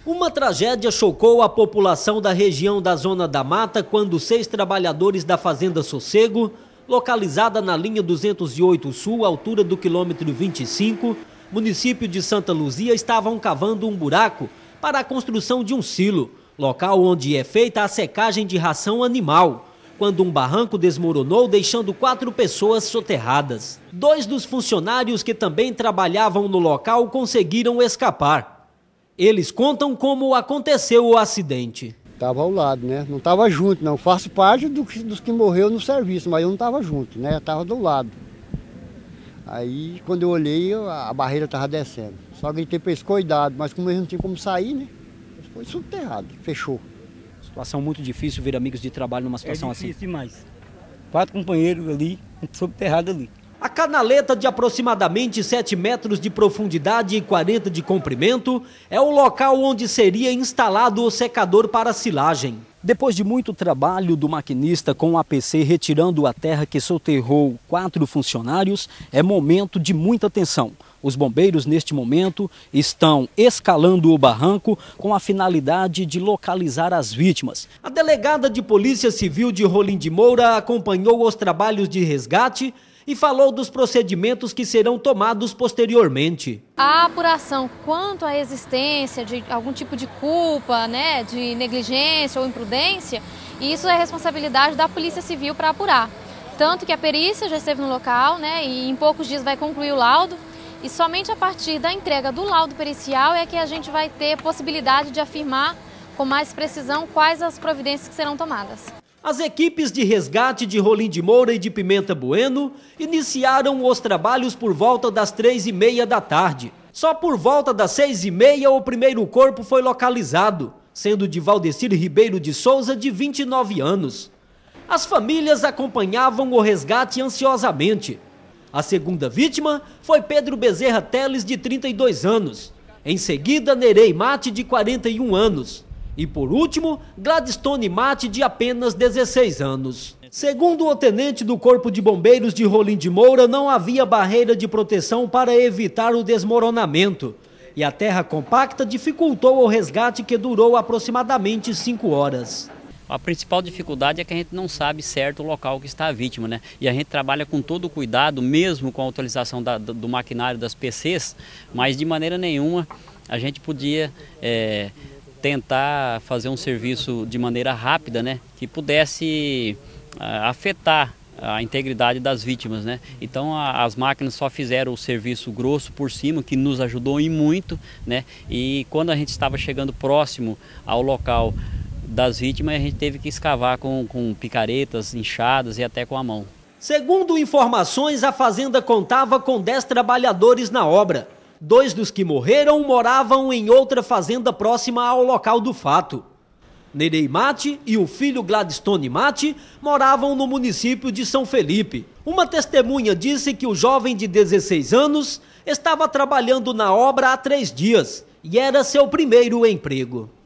Uma tragédia chocou a população da região da Zona da Mata quando 6 trabalhadores da Fazenda Sossego, localizada na linha 208 Sul, altura do quilômetro 25, município de Santa Luzia, estavam cavando um buraco para a construção de um silo, local onde é feita a secagem de ração animal, quando um barranco desmoronou, deixando 4 pessoas soterradas. 2 dos funcionários que também trabalhavam no local conseguiram escapar. Eles contam como aconteceu o acidente. Estava ao lado, né? Não estava junto, não. Faço parte dos que morreu no serviço, mas eu não estava junto, né? Estava do lado. Aí, quando eu olhei, a barreira estava descendo. Só gritei para eles, cuidado, mas como eles não tinham como sair, né? Foi subterrado, fechou. Situação muito difícil ver amigos de trabalho numa situação assim. É difícil demais. 4 companheiros ali, subterrado ali. A canaleta, de aproximadamente 7 metros de profundidade e 40 de comprimento, é o local onde seria instalado o secador para silagem. Depois de muito trabalho do maquinista com o APC retirando a terra que soterrou 4 funcionários, é momento de muita tensão. Os bombeiros, neste momento, estão escalando o barranco com a finalidade de localizar as vítimas. A delegada de Polícia Civil de Rolim de Moura acompanhou os trabalhos de resgate e falou dos procedimentos que serão tomados posteriormente. A apuração quanto à existência de algum tipo de culpa, né, de negligência ou imprudência, isso é responsabilidade da Polícia Civil para apurar. Tanto que a perícia já esteve no local, né, e em poucos dias vai concluir o laudo, e somente a partir da entrega do laudo pericial é que a gente vai ter possibilidade de afirmar com mais precisão quais as providências que serão tomadas. As equipes de resgate de Rolim de Moura e de Pimenta Bueno iniciaram os trabalhos por volta das 3h30 da tarde. Só por volta das 6h30 o primeiro corpo foi localizado, sendo de Valdecir Ribeiro de Souza, de 29 anos. As famílias acompanhavam o resgate ansiosamente. A segunda vítima foi Pedro Bezerra Teles, de 32 anos. Em seguida, Nerei Mate, de 41 anos. E por último, Gladstone Mate, de apenas 16 anos. Segundo o tenente do Corpo de Bombeiros de Rolim de Moura, não havia barreira de proteção para evitar o desmoronamento. E a terra compacta dificultou o resgate, que durou aproximadamente 5 horas. A principal dificuldade é que a gente não sabe certo o local que está a vítima, né? E a gente trabalha com todo o cuidado, mesmo com a utilização do maquinário das PCs, mas de maneira nenhuma a gente podia tentar fazer um serviço de maneira rápida, né, que pudesse afetar a integridade das vítimas, né? Então as máquinas só fizeram o serviço grosso por cima, que nos ajudou e muito, né? E quando a gente estava chegando próximo ao local das vítimas, a gente teve que escavar com picaretas, enxadas e até com a mão. Segundo informações, a fazenda contava com 10 trabalhadores na obra. 2 dos que morreram moravam em outra fazenda próxima ao local do fato. Nerei Mate e o filho Gladstone Mate moravam no município de São Felipe. Uma testemunha disse que o jovem de 16 anos estava trabalhando na obra há 3 dias e era seu primeiro emprego.